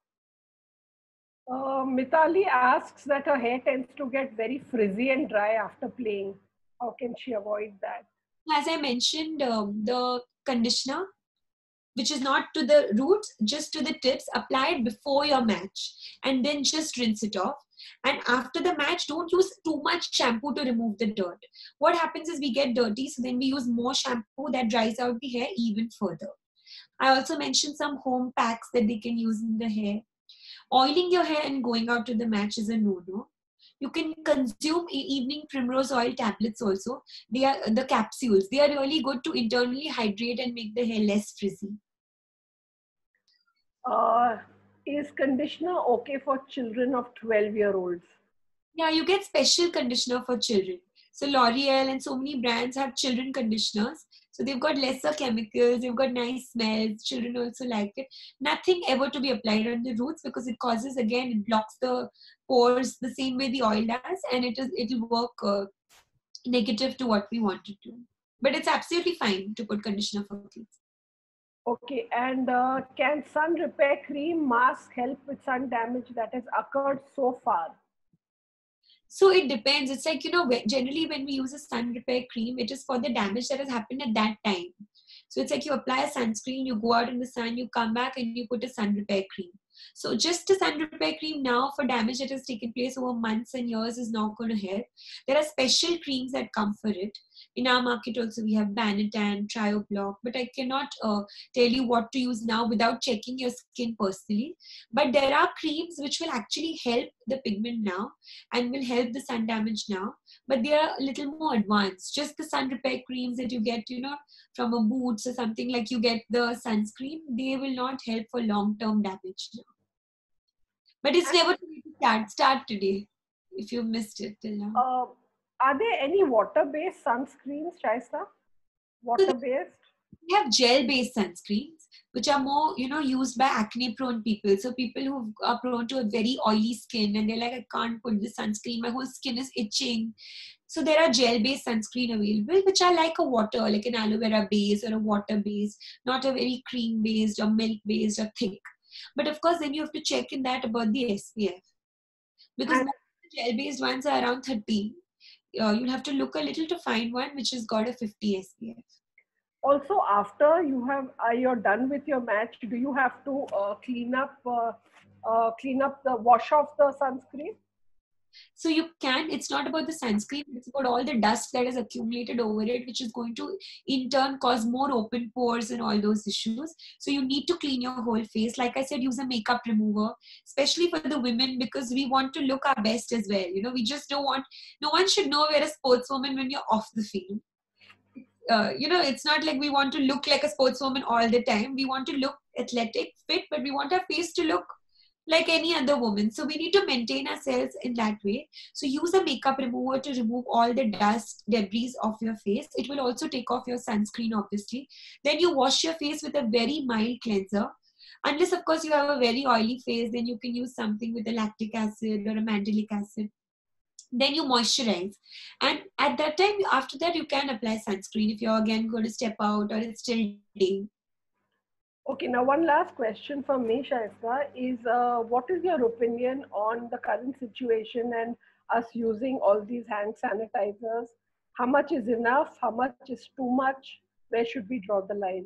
Uh, Mitali asks that her hair tends to get very frizzy and dry after playing. How can she avoid that? As I mentioned, um, the conditioner, which is not to the roots, just to the tips, apply it before your match, and then just rinse it off. And after the match, don't use too much shampoo to remove the dirt. What happens is we get dirty, so then we use more shampoo that dries out the hair even further. I also mentioned some home packs that they can use in the hair. Oiling your hair and going out to the match is a no-no. You can consume e- evening primrose oil tablets also. They are the capsules. They are really good to internally hydrate and make the hair less frizzy. Uh, is conditioner okay for children of twelve year olds? Yeah, you get special conditioner for children. So L'Oreal and so many brands have children conditioners. So they've got lesser chemicals, they've got nice smells. Children also like it. Nothing ever to be applied on the roots, because it causes, again, it blocks the pores the same way the oil does, and it is it'll work uh, negative to what we want it to. But it's absolutely fine to put conditioner for kids. Okay, and uh, can sun repair cream mask help with sun damage that has occurred so far? So it depends. It's like, you know, generally when we use a sun repair cream, it is for the damage that has happened at that time. So it's like you apply a sunscreen, you go out in the sun, you come back and you put a sun repair cream. So just a sun repair cream now for damage that has taken place over months and years is not going to help. There are special creams that come for it. In our market also we have Banitan, Trioblock, but I cannot uh, tell you what to use now without checking your skin personally. But there are creams which will actually help the pigment now and will help the sun damage now, but they are a little more advanced. Just the sun repair creams that you get, you know, from a Boots or something, like you get the sunscreen, they will not help for long-term damage now. But it's never too late to start. Start today if you missed it till now. Uh, are there any water-based sunscreens, Shaista? Water-based? We have gel-based sunscreens, which are more, you know, used by acne-prone people. So people who are prone to a very oily skin and they're like, I can't put the sunscreen, my whole skin is itching. So there are gel-based sunscreen available, which are like a water, like an aloe vera base or a water-based, not a very cream-based or milk-based or thick. But of course, then you have to check in that about the S P F. Because And- most of the gel-based ones are around thirty. Uh, you'll have to look a little to find one which has got a fifty S P F. Also, after you have uh, you're done with your match, do you have to uh, clean up uh, uh, clean up the wash off the sunscreen? So you can, it's not about the sunscreen, it's about all the dust that is accumulated over it, which is going to in turn cause more open pores and all those issues. So you need to clean your whole face. Like I said, use a makeup remover, especially for the women, because we want to look our best as well. You know, we just don't want, no one should know we're a sportswoman when you're off the field. Uh, you know, it's not like we want to look like a sportswoman all the time. We want to look athletic, fit, but we want our face to look like any other woman. So we need to maintain ourselves in that way. So use a makeup remover to remove all the dust, debris off your face. It will also take off your sunscreen, obviously. Then you wash your face with a very mild cleanser. Unless, of course, you have a very oily face, then you can use something with a lactic acid or a mandelic acid. Then you moisturize, and at that time, after that, you can apply sunscreen if you're again going to step out or it's still day. Okay, now one last question from me, Shaista, is uh, what is your opinion on the current situation and us using all these hand sanitizers? How much is enough? How much is too much? Where should we draw the line?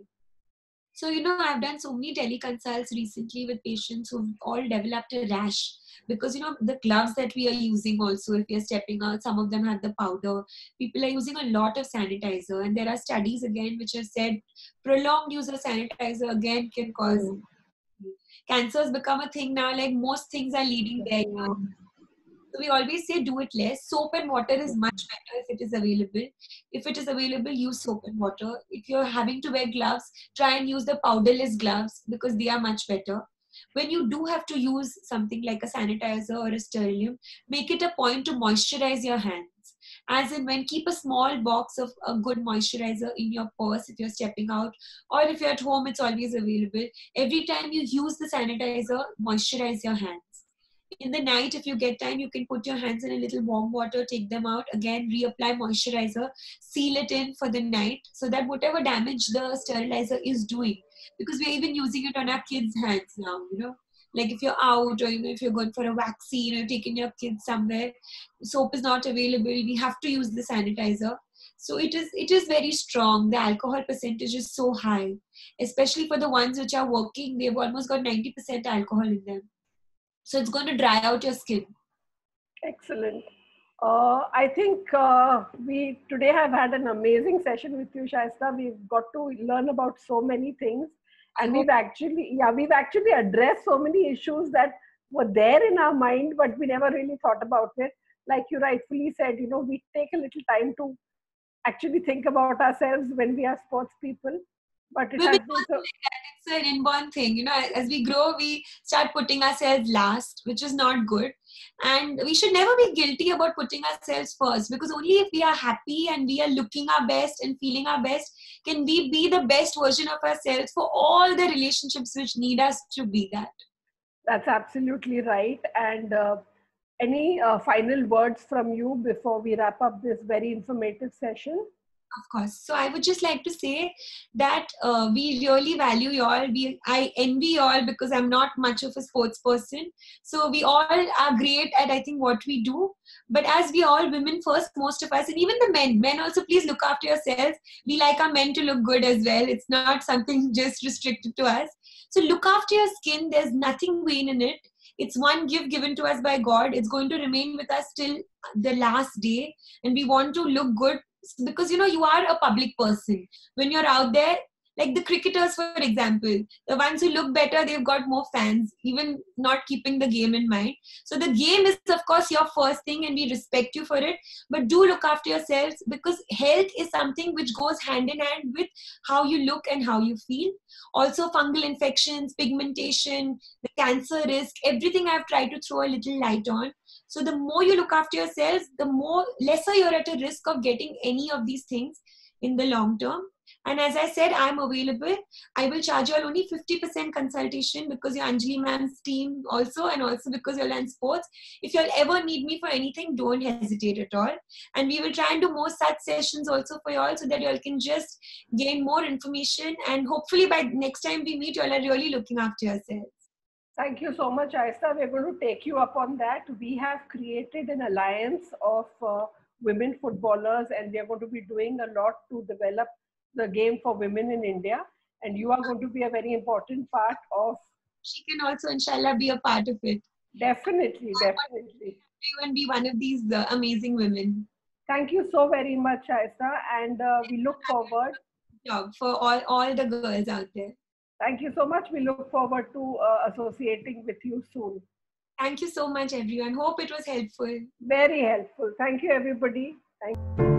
So, you know, I've done so many teleconsults recently with patients who've all developed a rash because, you know, the gloves that we are using also, if we are stepping out, some of them have the powder. People are using a lot of sanitizer. And there are studies again which have said prolonged use of sanitizer again can cause Mm. cancer. Has become a thing now. Like most things are leading there. Mm. So we always say do it less. Soap and water is much better if it is available. If it is available, use soap and water. If you're having to wear gloves, try and use the powderless gloves because they are much better. When you do have to use something like a sanitizer or a sterilium, make it a point to moisturize your hands. As in, when keep a small box of a good moisturizer in your purse if you're stepping out, or if you're at home, it's always available. Every time you use the sanitizer, moisturize your hands. In the night, if you get time, you can put your hands in a little warm water, take them out, again reapply moisturizer, seal it in for the night so that whatever damage the sterilizer is doing, because we're even using it on our kids' hands now, you know, like if you're out or you know, if you're going for a vaccine or taking your kids somewhere, soap is not available, we have to use the sanitizer. So it is it is very strong. The alcohol percentage is so high, especially for the ones which are working. They've almost got ninety percent alcohol in them. So it's going to dry out your skin. Excellent. Uh, I think uh, we today have had an amazing session with you, Shaista. We've got to learn about so many things, and we've actually, yeah, we've actually addressed so many issues that were there in our mind, but we never really thought about it. Like you rightfully said, you know, we take a little time to actually think about ourselves when we are sports people. But it Women has been also so. like that. It's an inborn thing. You know, as we grow, we start putting ourselves last, which is not good. And we should never be guilty about putting ourselves first, because only if we are happy and we are looking our best and feeling our best, can we be the best version of ourselves for all the relationships which need us to be that. That's absolutely right. And uh, any uh, final words from you before we wrap up this very informative session? Of course. So I would just like to say that uh, we really value you all. We, I envy you all because I'm not much of a sports person. So we all are great at, I think, what we do. But as we all women first, most of us, and even the men, men also please look after yourselves. We like our men to look good as well. It's not something just restricted to us. So look after your skin. There's nothing vain in it. It's one gift given to us by God. It's going to remain with us till the last day. And we want to look good because, you know, you are a public person. When you're out there, like the cricketers, for example, the ones who look better, they've got more fans, even not keeping the game in mind. So the game is, of course, your first thing and we respect you for it. But do look after yourselves because health is something which goes hand in hand with how you look and how you feel. Also, fungal infections, pigmentation, the cancer risk, everything I've tried to throw a little light on. So the more you look after yourselves, the more lesser you're at a risk of getting any of these things in the long term. And as I said, I'm available. I will charge you all only fifty percent consultation because you're Anjali ma'am's team also, and also because you're in sports. If you'll ever need me for anything, don't hesitate at all. And we will try and do more such sessions also for you all so that you all can just gain more information. And hopefully by next time we meet, you all are really looking after yourselves. Thank you so much, Aista. We're going to take you up on that. We have created an alliance of uh, women footballers, and we are going to be doing a lot to develop the game for women in India. And you are going to be a very important part of. She can also, inshallah, be a part of it. Definitely, definitely. You and be one of these uh, amazing women. Thank you so very much, Aista. And uh, we look forward. Job for all, all the girls out there. Thank you so much. We look forward to uh, associating with you soon. Thank you so much, everyone. Hope it was helpful. Very helpful. Thank you, everybody. Thank you.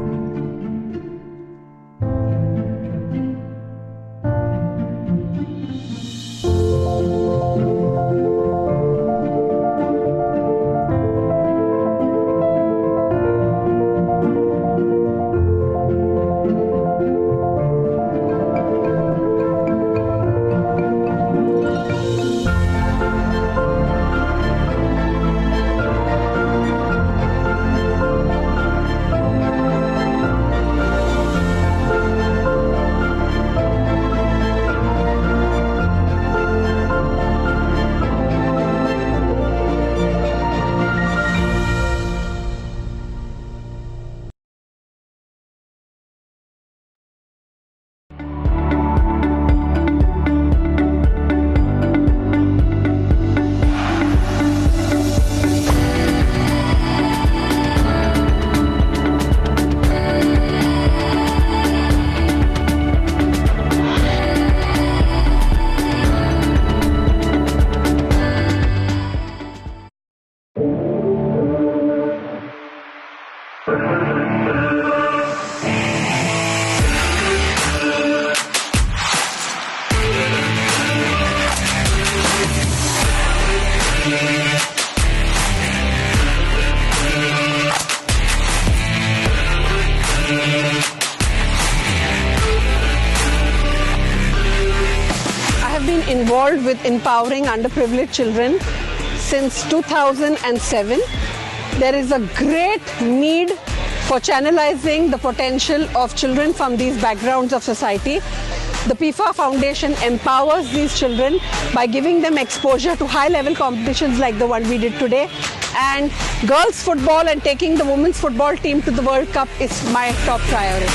been involved with empowering underprivileged children since two thousand seven. There is a great need for channelizing the potential of children from these backgrounds of society. The PIFA Foundation empowers these children by giving them exposure to high-level competitions like the one we did today. And girls football and taking the women's football team to the World Cup is my top priority.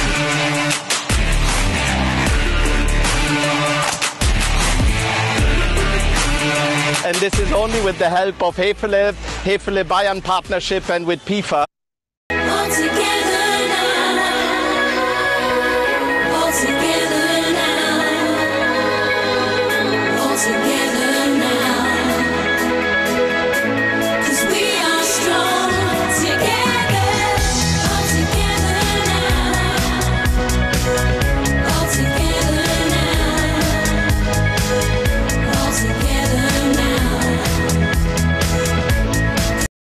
And this is only with the help of Hefele, Hefele Bayern Partnership and with PIFA. All together now. All together now. All together.